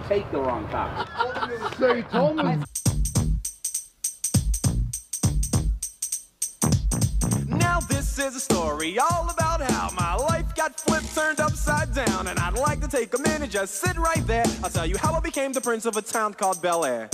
take the wrong car. So you told me. Now this is a story all about how my life got flipped, turned upside down, and I'd like to take a minute, just sit right there. I'll tell you how I became the prince of a town called Bel Air.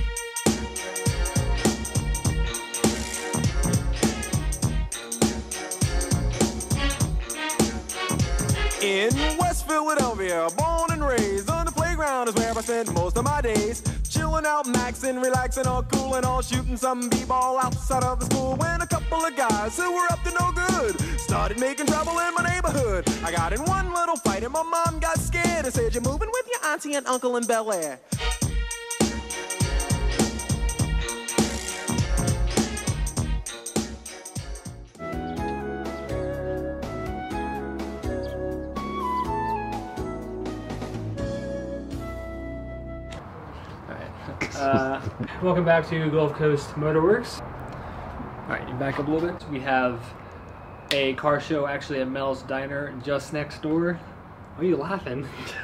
In West Philadelphia, born and raised, on the playground is where I spend most of my days. Chilling out, maxing, relaxing, all cool and all, shooting some b-ball outside of the school. When a couple of guys who were up to no good started making trouble in my neighborhood. I got in one little fight and my mom got scared and said, "You're moving with your auntie and uncle in Bel Air." Welcome back to Gulf Coast Motorworks. Alright, you back up a little bit. We have a car show actually at Mel's Diner just next door. Why are you laughing?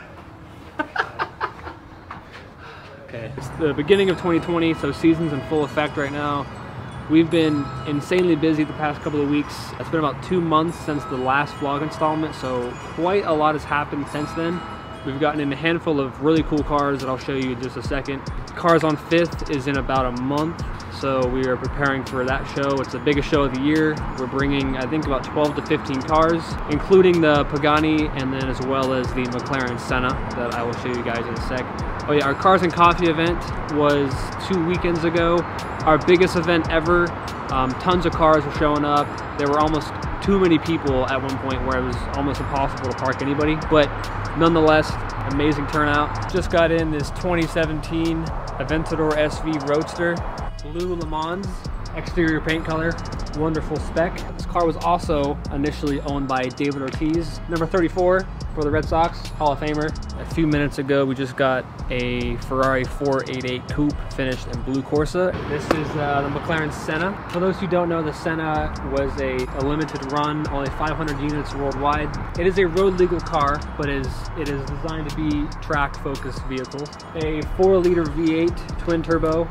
Okay, it's the beginning of 2020, so season's in full effect right now. We've been insanely busy the past couple of weeks. It's been about 2 months since the last vlog installment, so quite a lot has happened since then. We've gotten in a handful of really cool cars that I'll show you in just a second. Cars on 5th is in about a month, so we are preparing for that show. It's the biggest show of the year. We're bringing, I think, about 12 to 15 cars, including the Pagani and then as well as the McLaren Senna that I will show you guys in a sec. Oh yeah, our Cars and Coffee event was 2 weekends ago. Our biggest event ever. Tons of cars were showing up. There were almost too many people at one point where it was almost impossible to park anybody, but nonetheless, amazing turnout. Just got in this 2017 Aventador SV Roadster, blue Le Mans, exterior paint color, wonderful spec. This car was also initially owned by David Ortiz, number 34 for the Red Sox, Hall of Famer. A few minutes ago, we just got a Ferrari 488 Coupe finished in blue Corsa. This is the McLaren Senna. For those who don't know, the Senna was a limited run, only 500 units worldwide. It is a road legal car, but it is designed to be track-focused vehicle. A 4-liter V8 twin turbo,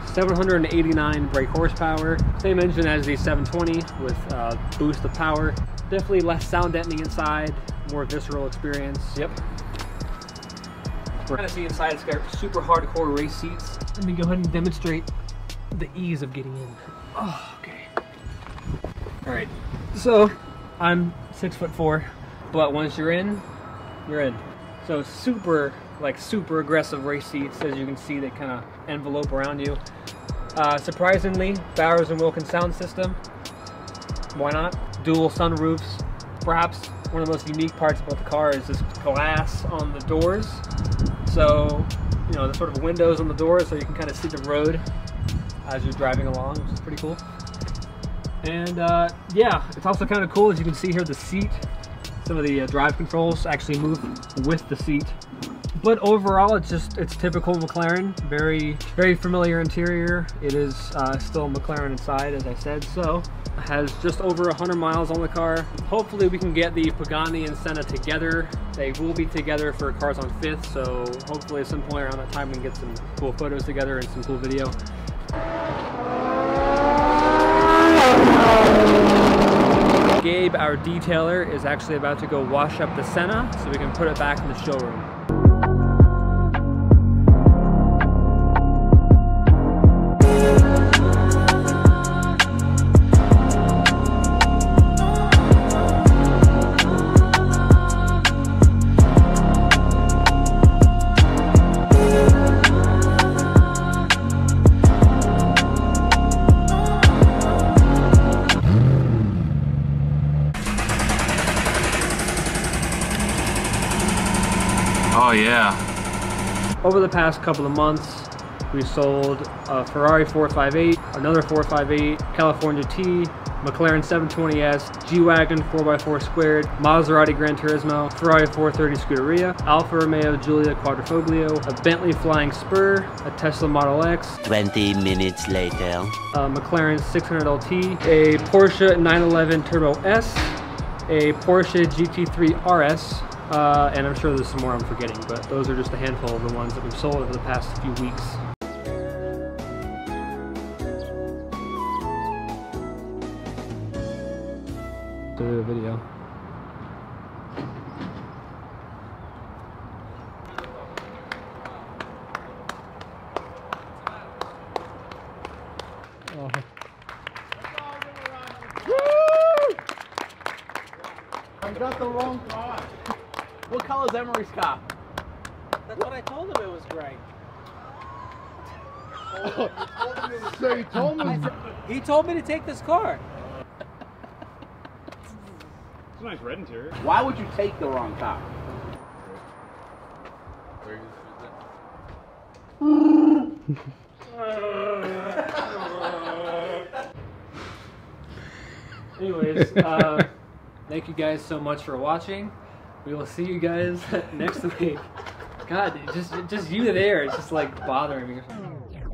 789 brake horsepower, same engine as the 720 with boost of power. Definitely less sound deadening inside, more visceral experience. Yep. We're gonna see inside. It's got super hardcore race seats. Let me go ahead and demonstrate the ease of getting in. Oh, okay. All right. So I'm 6'4", but once you're in, you're in. So super aggressive race seats, as you can see, they kind of envelope around you. Surprisingly, Bowers & Wilkins sound system. Why not? Dual sunroofs. Perhaps one of the most unique parts about the car is this glass on the doors. So, you know, the sort of windows on the doors, so you can kind of see the road as you're driving along, which is pretty cool. And yeah, it's also kind of cool, as you can see here, the seat. Some of the drive controls actually move with the seat. But overall, it's typical McLaren. Very familiar interior. It is still McLaren inside, as I said. So it has just over 100 miles on the car. Hopefully we can get the Pagani and Senna together. They will be together for Cars on 5th, so hopefully at some point around that time we can get some cool photos together and some cool video. Gabe, our detailer, is actually about to go wash up the Senna so we can put it back in the showroom. Oh yeah. Over the past couple of months, we sold a Ferrari 458, another 458, California T, McLaren 720S, G-Wagon 4x4 squared, Maserati Gran Turismo, Ferrari 430 Scuderia, Alfa Romeo Giulia Quadrifoglio, a Bentley Flying Spur, a Tesla Model X, 20 minutes later, a McLaren 600 LT, a Porsche 911 Turbo S, a Porsche GT3 RS, And I'm sure there's some more I'm forgetting, but those are just a handful of the ones that we've sold over the past few weeks. Do a video. Oh. I got the wrong car. What color is Emery's car? That's what I told him, it was gray. So you told me. He told me to take this car. It's a nice red interior. Why would you take the wrong car? Anyways, thank you guys so much for watching. We will see you guys next week. God, just you there, it's just like bothering me or something.